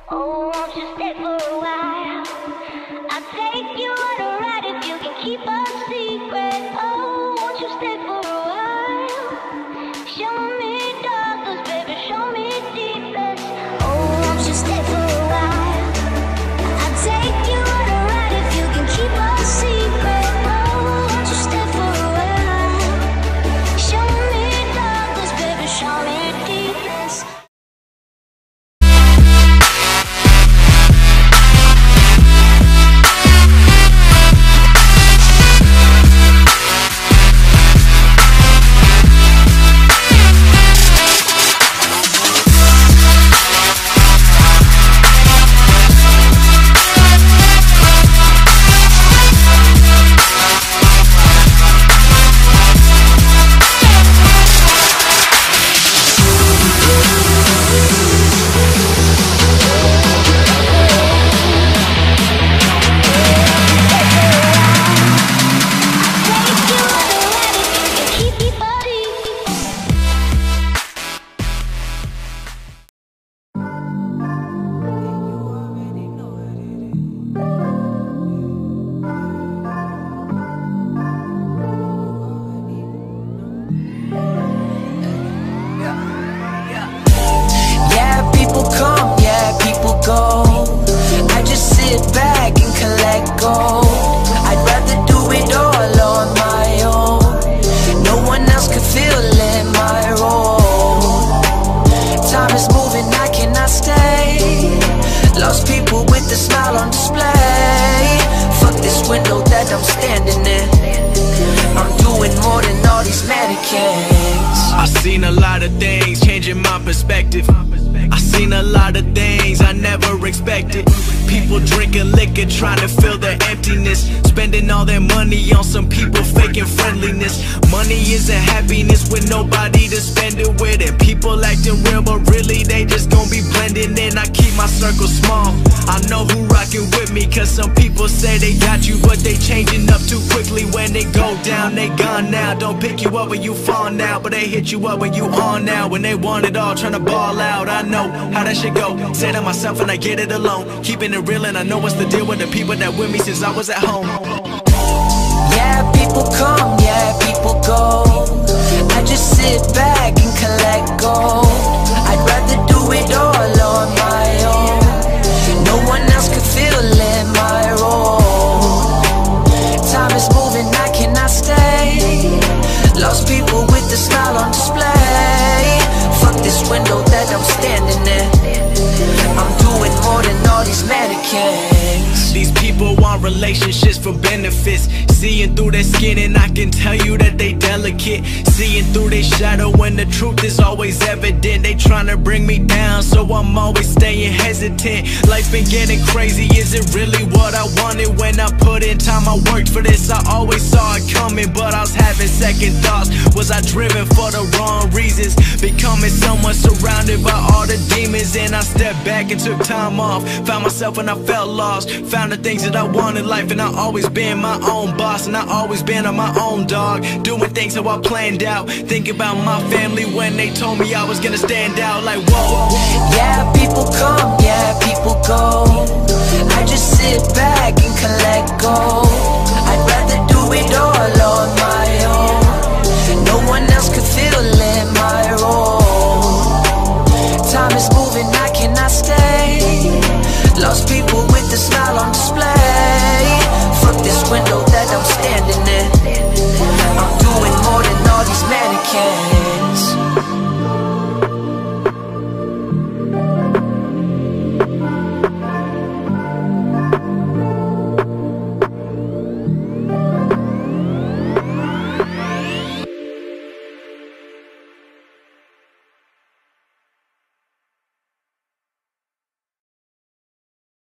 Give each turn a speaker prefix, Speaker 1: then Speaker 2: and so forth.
Speaker 1: Oh, won't you stay for a while? I'll take you on a ride if you can keep a secret. Oh, won't you stay for a while? Show me darkness, baby, show me deepness. Oh, won't you stay for a while? I'll take you on a ride if you can keep a secret. Oh, won't you stay for a while? Show me darkness, baby, show me deepness.
Speaker 2: I just sit back and collect gold. I'd rather do it all on my own. No one else could feel it, my role. Time is moving, I cannot stay. Lost people with a smile on display. Fuck this window that I'm standing in. I'm doing more than all these mannequins.
Speaker 3: I've seen a lot of things, changing my perspective. I've seen a lot of things I never expected. People drinking liquor, trying to fill their emptiness. Spending all their money on some people faking friendliness. Money isn't happiness with nobody to spend it with. And people acting real, but really they just gon' be blending in. I keep my circle small. I know who rockin' with me, cause some people say they got you, but they changing up too quickly. When they go down, they gone now. Don't pick you up when you fall now, but they hit you up when you on now. When they want it all, tryna ball out. I know how that shit go. Say to myself and I get it alone. Keeping it real and I know what's the deal with the people that with me since I was at home.
Speaker 2: Yeah, people come, yeah, people go. I just sit back and collect gold. I'd rather do it all on my own. No one else could feel it, my role. Time is moving, I cannot stay. Lost people with a smile on display. Fuck this window that I'm standing in. I'm doing more than all these mannequins.
Speaker 3: These people want relationships for benefits. Seeing through their skin and I can tell you that they delicate. Seeing through their shadow when the truth is always evident. They tryna bring me down, so I'm always staying hesitant. Life's been getting crazy, is it really what I wanted? When I put in time, I worked for this. I always saw it coming, but I was having second thoughts. Was I driven for the wrong reasons? Becoming someone surrounded by all the demons. And I stepped back and took time off. Found myself when I felt lost. Found the things that I want in life, and I always been my own boss. And I always been on my own, dog. Doing things how I planned out. Think about my family when they told me I was gonna stand out. Like, whoa.
Speaker 2: Yeah, people come,